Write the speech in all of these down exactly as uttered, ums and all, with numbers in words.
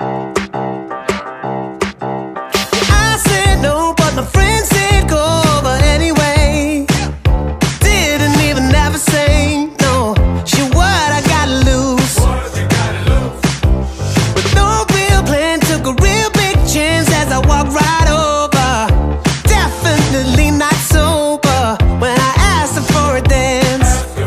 I said no, but my friend said go, but anyway, didn't even ever say no. She what I gotta lose, with no real plan, took a real big chance as I walked right over. Definitely not sober when I asked her for a dance.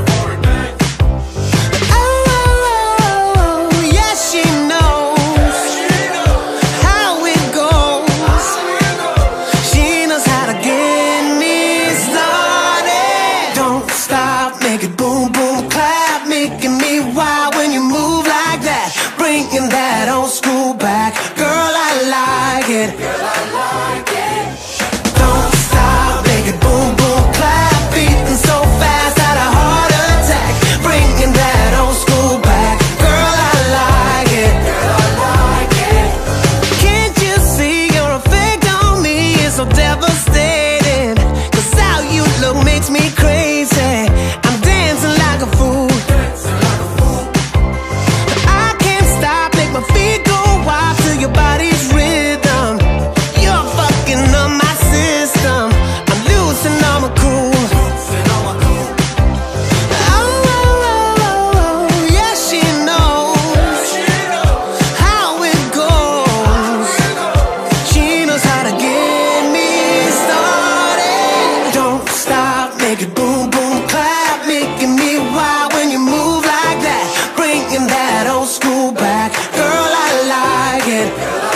Oh, oh, oh, yes, she knows how it goes. She knows how to get me started. Don't stop, make it boom, boom, clap, making me wild when you move like that, bringing that old school back. Girl, I like it. Girl, I like it. Don't stop, make it boom, boom, clap, beating so fast at a heart attack, bringing that old school back. Girl, I like it. Girl, I like it. Can't you see your effect on me is so devastating? Cause how you look makes me crazy. I'm dancing like a fool. I can't stop, make my feet go wild to your body's rhythm. You're fucking up my system. I'm losing all my cool. Oh, oh, oh, oh, yes, she knows how it goes. She knows how to get me started. Don't stop, make it boom, boom, clap, making me wild when you move like that, bringing that old school back. Girl, I like it.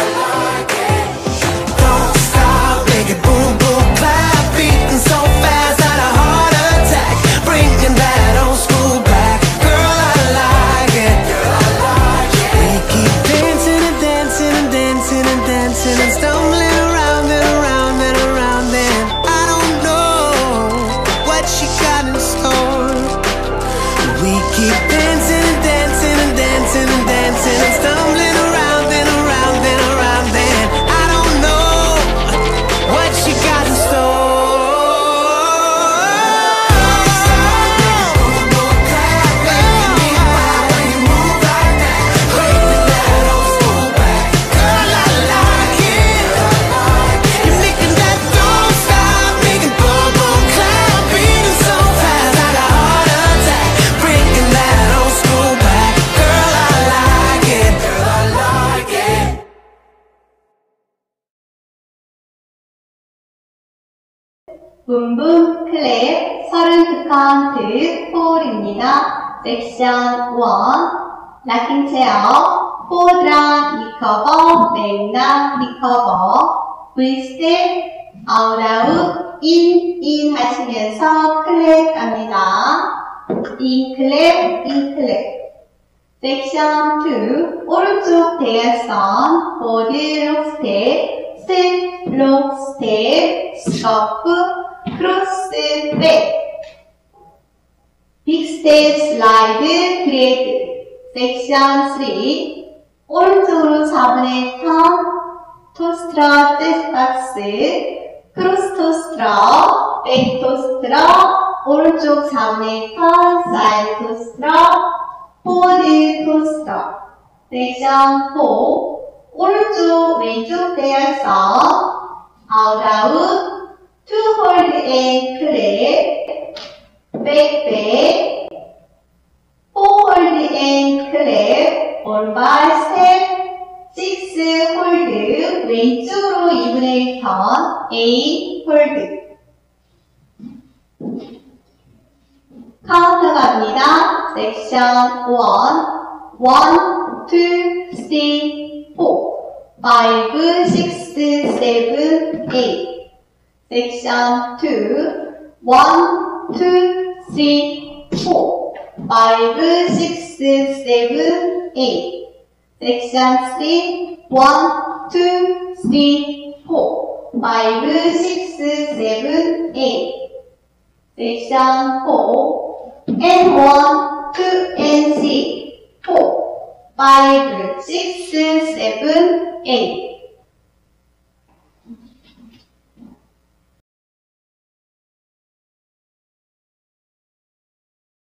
Don't stop, make it boom, boom, clap, beating so fast at a heart attack, bringing that old school back. Girl, I like it. We keep dancing and dancing and dancing and dancing and stumbling around and around and around, and I don't know what she got in store. We keep dancing and dancing and dancing and dancing and stumbling around and around and around, and I don't know what she got in store. Girl, I like it. You're making that don't stop, making boom, boom, clap, beating so fast like a heart attack, bringing that old school back. Girl, I like it. Girl, I like it. 붐붐 클랩 서른두 카운트 포입니다. 섹션 일 락킹 체어 포드랑 리커버 맥락 리커버 V스텝 아웃아웃 인 인 하시면서 클랩 갑니다. 인 클랩 인 클랩. 섹션 이 오른쪽 대각선 보드 록 스텝 스텝 록 스텝 스커프 크로스 백 빅스텝 슬라이드 그레이드. 섹션 삼 오른쪽으로 사분의 턴 토스트러 댄스박스 크로스 토스트러 백 토스트러 오른쪽 사분의 턴 사이드 토스트러 포워드 토스트러. 섹션 사 오른쪽 왼쪽 대각선 아웃아웃 투 홀드 앤 클랩 백백 포 홀드 앤 클랩 올바이 스텝 식스 홀드 왼쪽으로 이분의 일 턴 에잇 홀드. 카운터 갑니다. 섹션 일, 일, 투, 쓰리, 포 파이브, 식스, 세븐, 에잇. 섹션 이, 일, 투, 쓰리, 포 파이브, 식스, 세븐, 에잇. 섹션 삼, 일, 투, 쓰리, 포 파이브, 식스, 세븐, 에잇. 섹션 사 and one, two, and three, four, five, six, seven, eight.